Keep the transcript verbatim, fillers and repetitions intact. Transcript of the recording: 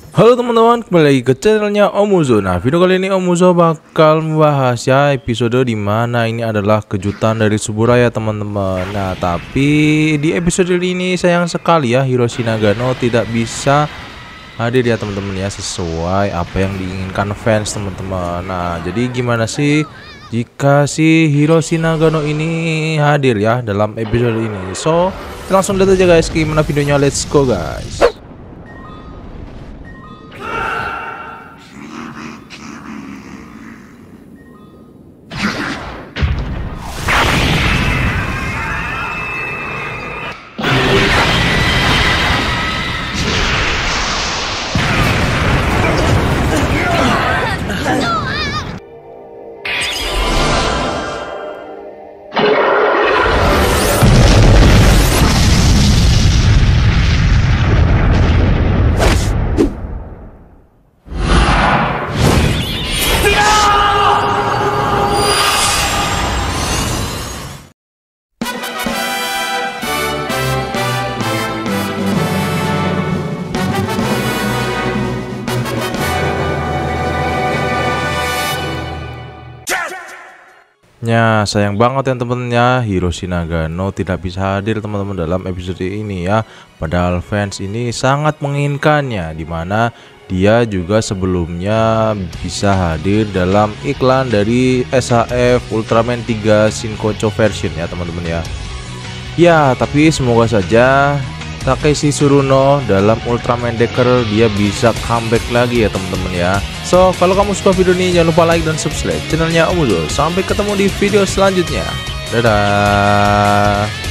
Halo teman-teman, kembali lagi ke channelnya Om Uzo. Nah, video kali ini Om Uzo bakal membahas ya episode dimana ini adalah kejutan dari Suburaya teman-teman. Nah, tapi di episode ini sayang sekali ya Hiroshi Nagano tidak bisa hadir ya teman-teman ya, sesuai apa yang diinginkan fans teman-teman. Nah, jadi gimana sih jika si Hiroshi Nagano ini hadir ya dalam episode ini? So, langsung lihat aja guys gimana videonya, let's go guys. Ya, sayang banget ya teman-teman ya, Hiroshi Nagano tidak bisa hadir teman-teman dalam episode ini ya. Padahal fans ini sangat menginginkannya, dimana dia juga sebelumnya bisa hadir dalam iklan dari S H F Ultraman tiga Shinkocho version ya teman-teman ya. Ya, tapi semoga saja Takeshi Tsuruno dalam Ultraman Decker dia bisa comeback lagi ya teman-teman ya. So, kalau kamu suka video ini jangan lupa like dan subscribe channelnya Om Uzo. Sampai ketemu di video selanjutnya. Dadah.